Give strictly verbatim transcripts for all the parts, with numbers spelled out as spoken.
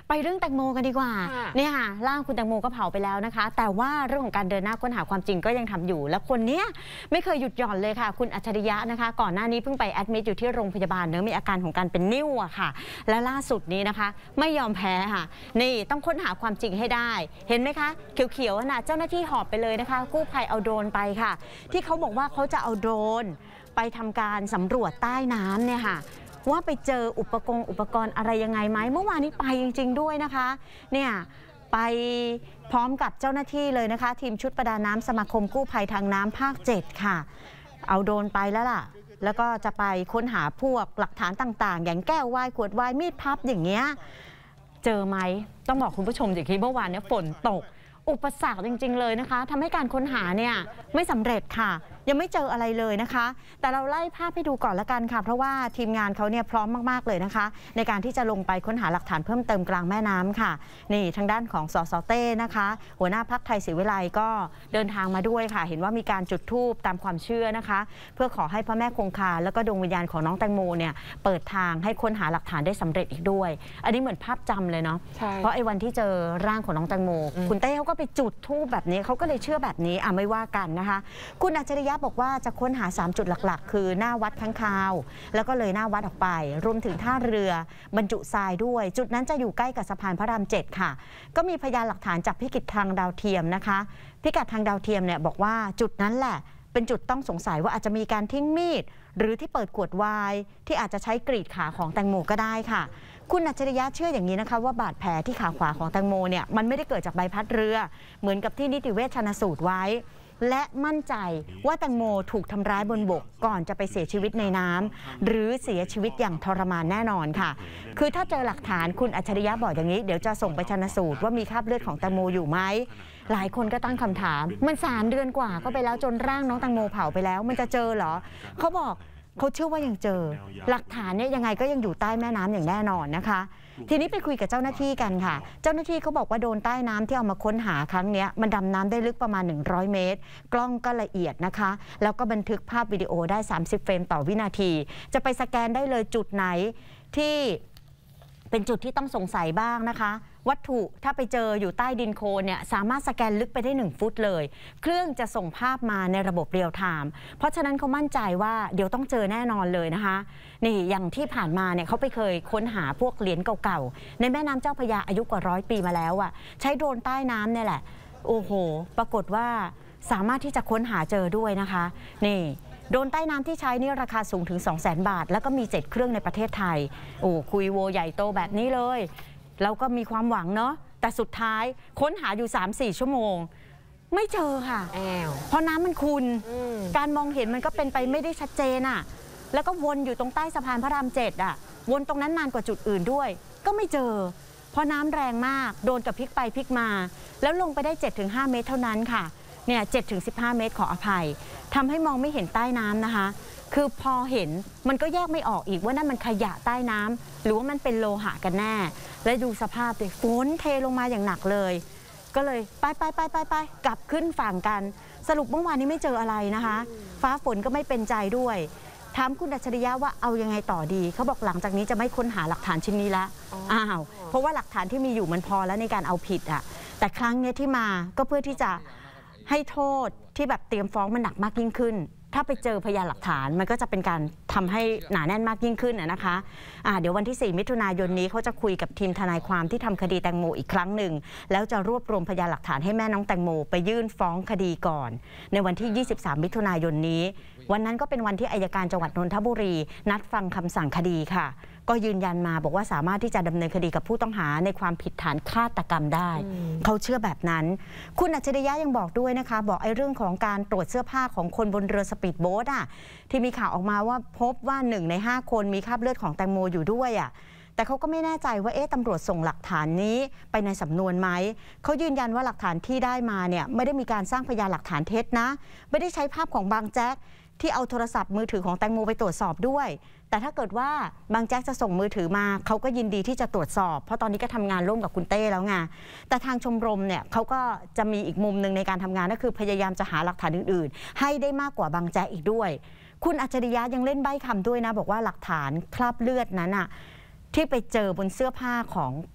ไปเรื่องแตงโมกันดีกว่าเนี่ยค่ะร่างคุณแตงโมก็เผาไปแล้วนะคะแต่ว่าเรื่องของการเดินหน้าค้นหาความจริงก็ยังทำอยู่และคนนี้ไม่เคยหยุดหย่อนเลยค่ะคุณอัจฉริยะนะคะก่อนหน้านี้เพิ่งไปแอดมิดอยู่ที่โรงพยาบาลเนื้อมีอาการของการเป็นนิ่วอะค่ะและล่าสุดนี้นะคะไม่ยอมแพ้ค่ะนี่ต้องค้นหาความจริงให้ได้เห็นไหมคะเขียวๆขนาดเจ้าหน้าที่หอบไปเลยนะคะกู้ภัยเอาโดรนไปค่ะที่เขาบอกว่าเขาจะเอาโดรนไปทำการสำรวจใต้น้ำเนี่ยค่ะว่าไปเจออุปกรณ์อุปกรณ์อะไรยังไงไหมเมื่อวานนี้ไปจริงๆด้วยนะคะเนี่ยไปพร้อมกับเจ้าหน้าที่เลยนะคะทีมชุดประดาน้ำสมาคมกู้ภัยทางน้ำภาคเจ็ดค่ะเอาโดรนไปแล้วล่ะแล้วก็จะไปค้นหาพวกหลักฐานต่างๆอย่างแก้ววายขวดวายมีดพับอย่างเงี้ยเจอไหมต้องบอกคุณผู้ชมอย่างที่เมื่อวานนี้ฝนตกอุปสรรคจริงๆเลยนะคะทำให้การค้นหาเนี่ยไม่สำเร็จค่ะยังไม่เจออะไรเลยนะคะแต่เราไล่ภาพให้ดูก่อนละกันค่ะเพราะว่าทีมงานเขาเนี่ยพร้อมมากๆเลยนะคะในการที่จะลงไปค้นหาหลักฐานเพิ่มเติมกลางแม่น้ำค่ะนี่ทางด้านของสสเต้นะคะหัวหน้าพรรคไทยศรีวิไลก็เดินทางมาด้วยค่ะเห็นว่ามีการจุดธูปตามความเชื่อนะคะเพื่อขอให้พระแม่คงคาแล้วก็ดวงวิญญาณของน้องแตงโมเนี่ยเปิดทางให้ค้นหาหลักฐานได้สำเร็จอีกด้วยอันนี้เหมือนภาพจำเลยเนาะเพราะไอ้วันที่เจอร่างของน้องแตงโมคุณเต้เขาก็ไปจุดธูปแบบนี้เขาก็เลยเชื่อแบบนี้อ่ะไม่ว่ากันนะคะคุณอัจฉริยะบอกว่าจะค้นหาสามจุดหลักๆคือหน้าวัดค้างคาวแล้วก็เลยหน้าวัดออกไปรวมถึงท่าเรือบรรจุทรายด้วยจุดนั้นจะอยู่ใกล้กับสะพานพระรามเจ็ดค่ะก็มีพยานหลักฐานจากพิกัดทางดาวเทียมนะคะพิกัดทางดาวเทียมเนี่ยบอกว่าจุดนั้นแหละเป็นจุดต้องสงสัยว่าอาจจะมีการทิ้งมีดหรือที่เปิดขวดไวน์ที่อาจจะใช้กรีดขาของแตงโมก็ได้ค่ะคุณอัจฉริยะเชื่ออย่างนี้นะคะว่าบาดแผลที่ขาขวาของแตงโมเนี่ยมันไม่ได้เกิดจากใบพัดเรือเหมือนกับที่นิติเวชชันสูตรไว้และมั่นใจว่าแตงโมถูกทำร้ายบนบกก่อนจะไปเสียชีวิตในน้ำหรือเสียชีวิตอย่างทรมานแน่นอนค่ะคือถ้าเจอหลักฐานคุณอัจฉริยะบอกอย่างนี้เดี๋ยวจะส่งไปชันสูตรว่ามีคราบเลือดของแตงโมอยู่ไหมหลายคนก็ตั้งคำถามมันสามเดือนกว่าก็ไปแล้วจนร่างน้องแตงโมเผาไปแล้วมันจะเจอเหรอเขาบอกเขาเชื่อว่ายังเจอหลักฐานเนี่ยยังไงก็ยังอยู่ใต้แม่น้ำอย่างแน่นอนนะคะทีนี้ไปคุยกับเจ้าหน้าที่กันค่ะเจ้าหน้าที่เขาบอกว่าโดนใต้น้ำที่เอามาค้นหาครั้งนี้มันดำน้ำได้ลึกประมาณหนึ่งร้อยเมตรกล้องก็ละเอียดนะคะแล้วก็บันทึกภาพวิดีโอได้สามสิบเฟรมต่อวินาทีจะไปสแกนได้เลยจุดไหนที่เป็นจุดที่ต้องสงสัยบ้างนะคะวัตถุถ้าไปเจออยู่ใต้ดินโคลนเนี่ยสามารถสแกนลึกไปได้หนึ่งฟุตเลยเครื่องจะส่งภาพมาในระบบเรียลไทม์เพราะฉะนั้นเขามั่นใจว่าเดี๋ยวต้องเจอแน่นอนเลยนะคะนี่อย่างที่ผ่านมาเนี่ยเขาไปเคยค้นหาพวกเหรียญเก่าๆในแม่น้ำเจ้าพระยาอายุกว่าร้อยปีมาแล้วอ่ะใช้โดรนใต้น้ำเนี่ยแหละโอ้โหปรากฏว่าสามารถที่จะค้นหาเจอด้วยนะคะนี่โดรนใต้น้ำที่ใช้นี่ราคาสูงถึง สองแสน บาทแล้วก็มีเจ็ดเครื่องในประเทศไทยโอ้คุยโวใหญ่โตแบบนี้เลยเราก็มีความหวังเนาะแต่สุดท้ายค้นหาอยู่ สามสี่ ชั่วโมงไม่เจอค่ะเพราะน้ำมันขุ่นการมองเห็นมันก็เป็นไปไม่ได้ชัดเจนอ่ะแล้วก็วนอยู่ตรงใต้สะพานพระรามเจ็ดอ่ะวนตรงนั้นนานกว่าจุดอื่นด้วยก็ไม่เจอเพราะน้ำแรงมากโดนกับพลิกไปพลิกมาแล้วลงไปได้ เจ็ดถึงห้า เมตรเท่านั้นค่ะเนี่ย เจ็ดถึงสิบห้า เมตรขออภัยทำให้มองไม่เห็นใต้น้ำนะคะคือพอเห็นมันก็แยกไม่ออกอีกว่านั่นมันขยะใต้น้ำหรือว่ามันเป็นโลหะกันแน่และดูสภาพดิฝนเทลงมาอย่างหนักเลยก็เลยไปไปไปไปไปกลับขึ้นฝั่งกันสรุปเมื่อวานนี้ไม่เจออะไรนะคะฟ้าฝนก็ไม่เป็นใจด้วยถามคุณอัจฉริยะว่าเอายังไงต่อดีเขาบอกหลังจากนี้จะไม่ค้นหาหลักฐานชิ้นนี้ละอ้าวเพราะว่าหลักฐานที่มีอยู่มันพอแล้วในการเอาผิดอ่ะแต่ครั้งนี้ที่มาก็เพื่อที่จะให้โทษที่แบบเตรียมฟ้องมันหนักมากยิ่งขึ้นถ้าไปเจอพยานหลักฐานมันก็จะเป็นการทำให้หนาแน่นมากยิ่งขึ้นนะคะะเดี๋ยววันที่สี่มิถุนายนนี้เขาจะคุยกับทีมทนายความที่ทำคดีแตงโมอีกครั้งหนึ่งแล้วจะรวบรวมพยานหลักฐานให้แม่น้องแตงโมไปยื่นฟ้องคดีก่อนในวันที่ยี่สิบสามมิถุนายนนี้วันนั้นก็เป็นวันที่อัยการจังหวัดนนทบุรีนัดฟังคำสั่งคดีค่ะก็ยืนยันมาบอกว่าสามารถที่จะดำเนินคดีกับผู้ต้องหาในความผิดฐานฆาตกรรมได้เขาเชื่อแบบนั้นคุณอัจฉริยะยังบอกด้วยนะคะบอกไอ้เรื่องของการตรวจเสื้อผ้าของคนบนเรือสปีดโบ๊ทอ่ะที่มีข่าวออกมาว่าพบว่าหนึ่งในห้าคนมีคราบเลือดของแตงโมอยู่ด้วยอ่ะแต่เขาก็ไม่แน่ใจว่าเอ๊ะตำรวจส่งหลักฐานนี้ไปในสำนวนไหมเขายืนยันว่าหลักฐานที่ได้มาเนี่ยไม่ได้มีการสร้างพยานหลักฐานเท็จนะไม่ได้ใช้ภาพของบางแจ๊กที่เอาโทรศัพท์มือถือของแตงโมไปตรวจสอบด้วยแต่ถ้าเกิดว่าบางแจ๊กจะส่งมือถือมาเขาก็ยินดีที่จะตรวจสอบเพราะตอนนี้ก็ทำงานร่วมกับคุณเต้แล้วไงแต่ทางชมรมเนี่ยเขาก็จะมีอีกมุมหนึ่งในการทำงานก็คือพยายามจะหาหลักฐานอื่นๆให้ได้มากกว่าบางแจ๊กอีกด้วยคุณอัจฉริยะยังเล่นใบ้คำด้วยนะบอกว่าหลักฐานคราบเลือดนั้นอะที่ไปเจอบนเสื้อผ้าของ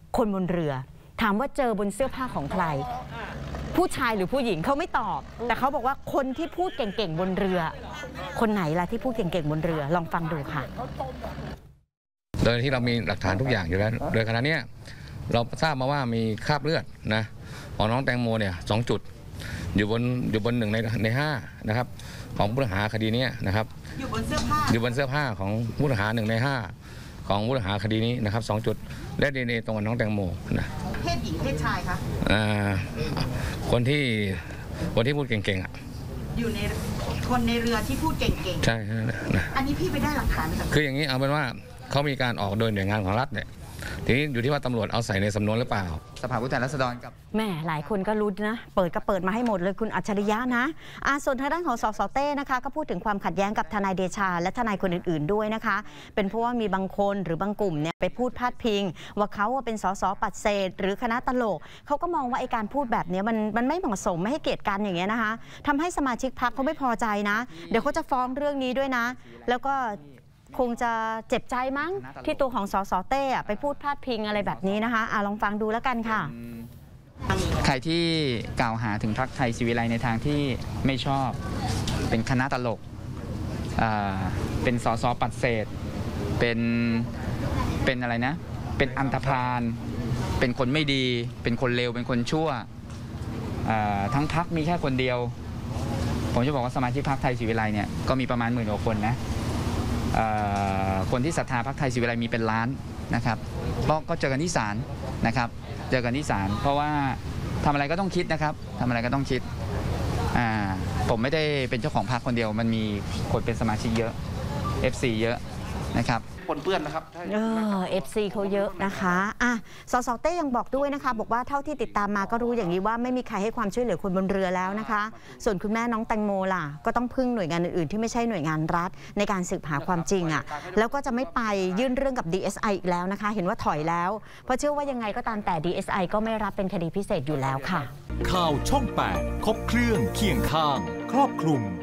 คนบนเรือถามว่าเจอบนเสื้อผ้าของใครผู้ชายหรือผู้หญิงเขาไม่ตอบแต่เขาบอกว่าคนที่พูดเก่งๆบนเรือคนไหนล่ะที่พูดเก่งๆบนเรือลองฟังดูค่ะโดยที่เรามีหลักฐานทุกอย่างอยู่แล้วโดยขณะนี้เราทราบมาว่ามีคราบเลือดนะของน้องแตงโมเนี่ยสองจุดอยู่บนอยู่บนหนึ่งในในห้านะครับของผู้ต้องหาคดีนี้นะครับอยู่บนเสื้อผ้าอยู่บนเสื้อผ้าของผู้ต้องหาหนึ่งในห้าของผู้ต้องหาคดีนี้นะครับสองจุดและดีเอ็นเอตรงกับน้องแตงโมนะเพศหญิงเพศชายคะอ่าคนที่คนที่พูดเก่งๆอ่ะอยู่ในคนในเรือที่พูดเก่งๆใช่นะอันนี้พี่ไปได้หลักฐานไหมคืออย่างนี้เอาเป็นว่าเขามีการออกโดยหน่วยงานของรัฐเนี่ยทีนี้อยู่ที่ว่าตำรวจเอาใส่ในสำนวนหรือเปล่าสภาผู้แทนราษฎรกับแม่หลายคนก็รู้นะเปิดก็เปิดมาให้หมดเลยคุณอัจฉริยะนะอาส่วนทางด้านของสสเต้นะคะก็พูดถึงความขัดแย้งกับทนายเดชาและทนายคนอื่นๆด้วยนะคะเป็นเพราะว่ามีบางคนหรือบางกลุ่มเนี่ยไปพูดพาดพิงว่าเขาเป็นสสปัดเศษหรือคณะตลกเขาก็มองว่าไอ้การพูดแบบนี้มันมันไม่เหมาะสมไม่ให้เกียรติกันอย่างเงี้ยนะคะทำให้สมาชิกพรรคเขาไม่พอใจนะเดี๋ยวเขาจะฟ้องเรื่องนี้ด้วยนะแล้วก็คงจะเจ็บใจมั้งที่ตัวของสสเต้ไปพูดพาดพิงอะไรแบบนี้นะคะอ่ะลองฟังดูแล้วกันค่ะใครที่กล่าวหาถึงพรรคไทยศิวิไลในทางที่ไม่ชอบเป็นคณะตลกเป็นสสปัดเศษเป็นเป็นอะไรนะเป็นอันธพาลเป็นคนไม่ดีเป็นคนเลวเป็นคนชั่วทั้งพรรคมีแค่คนเดียวผมจะบอกว่าสมาชิกพรรคไทยศิวิไลเนี่ยก็มีประมาณหมื่นกว่าคนนะคนที่ศรัทธาพรรคไทยศิวิไลมีเป็นล้านนะครับก็เจอกันที่ศาลนะครับเจอกันที่ศาลเพราะว่าทำอะไรก็ต้องคิดนะครับทำอะไรก็ต้องคิดผมไม่ได้เป็นเจ้าของพรรคคนเดียวมันมีคนเป็นสมาชิกเยอะ เอฟ ซี เยอะนะครับปนเปื้อนนะครับเออ เอฟ ซี เขาเยอะนะคะอ่ะสสเต้ยังบอกด้วยนะคะบอกว่าเท่าที่ติดตามมาก็รู้อย่างนี้ว่าไม่มีใครให้ความช่วยเหลือคนบนเรือแล้วนะคะส่วนคุณแม่น้องแตงโมล่ะก็ต้องพึ่งหน่วยงานอื่นๆที่ไม่ใช่หน่วยงานรัฐในการสืบหาความจริงอ่ะแล้วก็จะไม่ไปยื่นเรื่องกับ ดี เอส ไอ อีกแล้วนะคะเห็นว่าถอยแล้วเพราะเชื่อว่ายังไงก็ตามแต่ ดี เอส ไอ ก็ไม่รับเป็นคดีพิเศษอยู่แล้วค่ะข่าวช่องแปดครบเครื่องเคียงข้างครอบคลุม